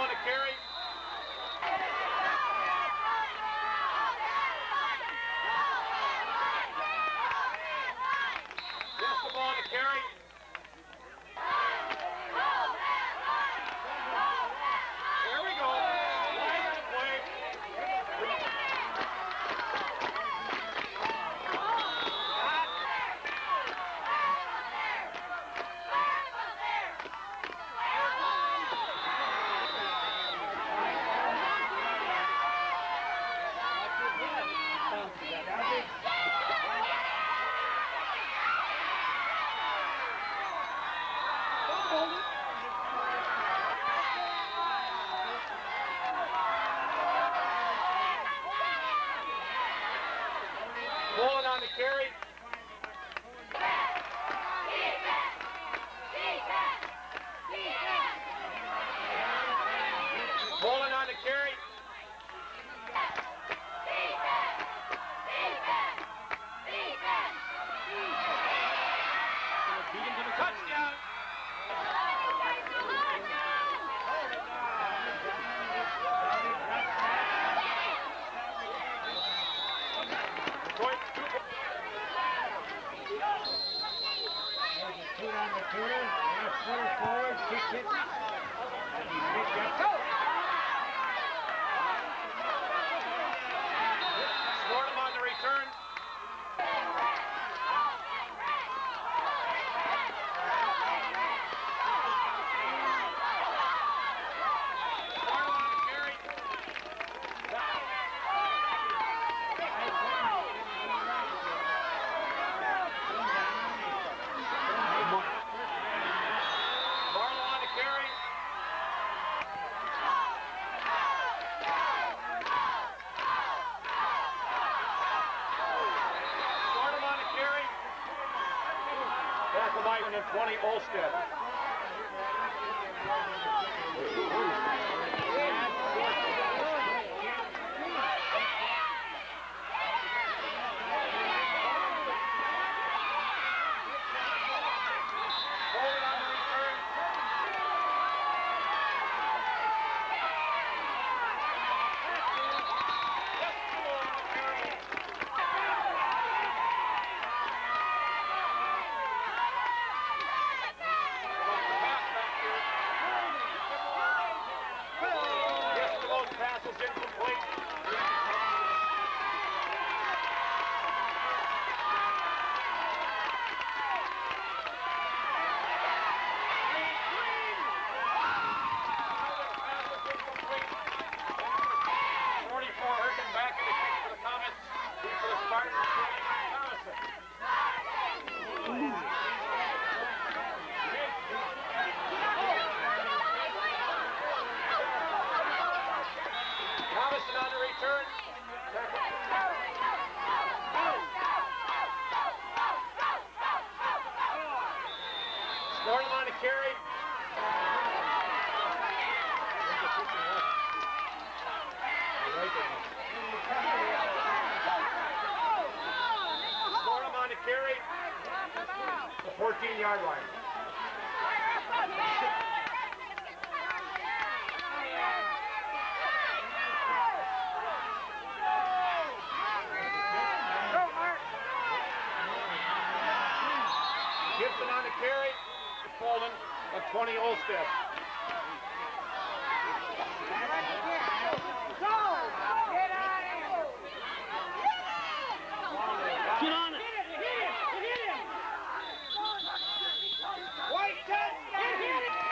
on the carry. Just the ball on the carry. There we go. Nice play. Bowling on the carry. Bowling on the carry. Touchdown. Forward, kick it. Scored him on the return. Scored him on the carry. Marlowe on the carry. Scored him on the carry. Tackle by 20, Olstead. Bowling on the return. Passes incomplete. Back in the kick for the Comets. For the Spartans, Thomason. Thomason on the return. Scored him on the carry. Scored him on the carry. The 14-yard line. Gibson on the carry. Fallen at 20 Olstead. Get on it! Hit him! White touchdown! Hit him!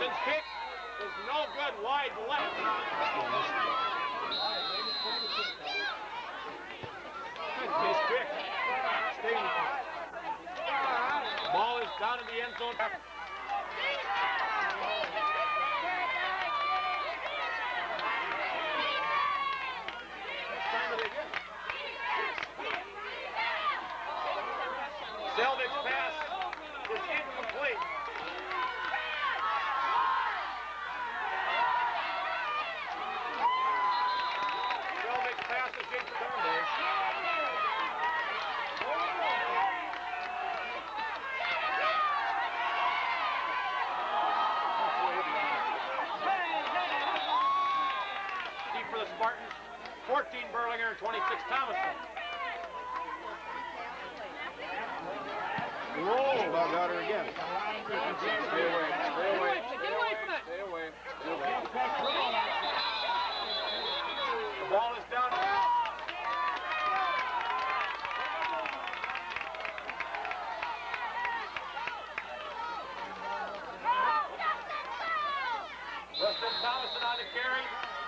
Thomason's kick is no good, wide left. His kick. Ball is down in the end zone. Selvig's pass is incomplete. Selvig's pass is incomplete. For the Spartans, 14 Burlinger and 26 Thomason. Roll. About got her again. Stay away. Stay away. Stay away. Stay away. Stay away. The ball is down. Weston Thomason on the carry.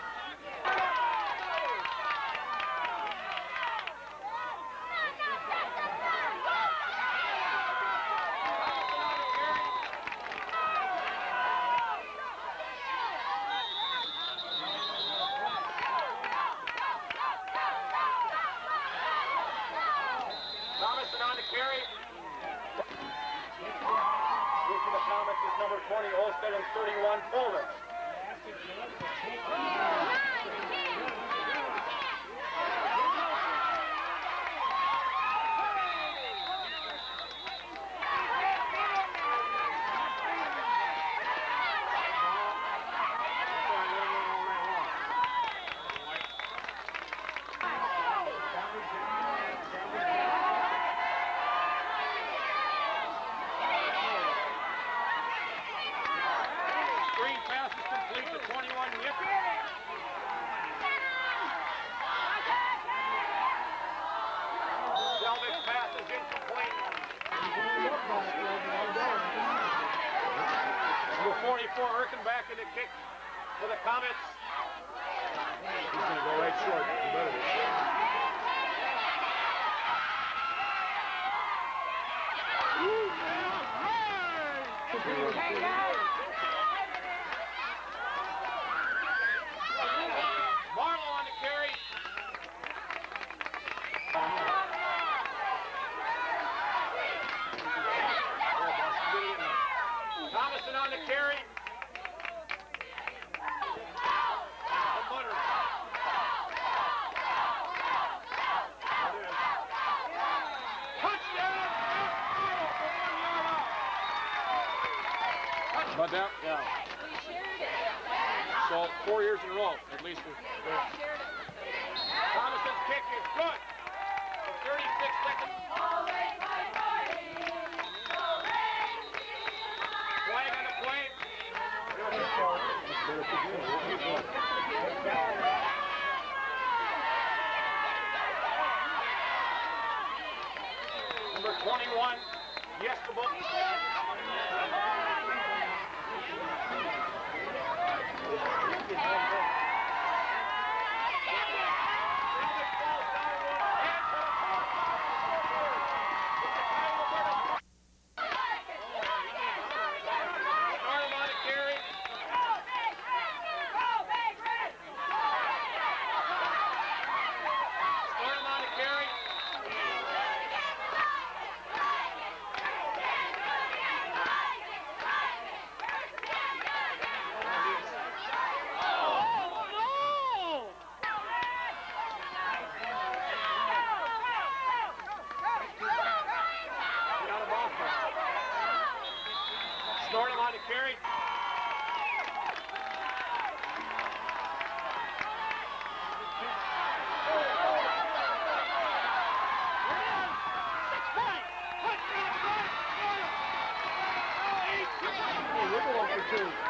Thomason on the carry. Reaching the Thomas is number 20, Olstead, and 31, Fuller. Number 44, Erkenbach in the kick for the Comets. He's going to go right short. You better be. Marlowe on the carry. Thomason on the carry. But that, yeah. So 4 years in a row, at least. Thomason's kick is good. 36 seconds. Flag on the play. Number 21, Yeskable. Snort him on the carry. Look at 1 for 2.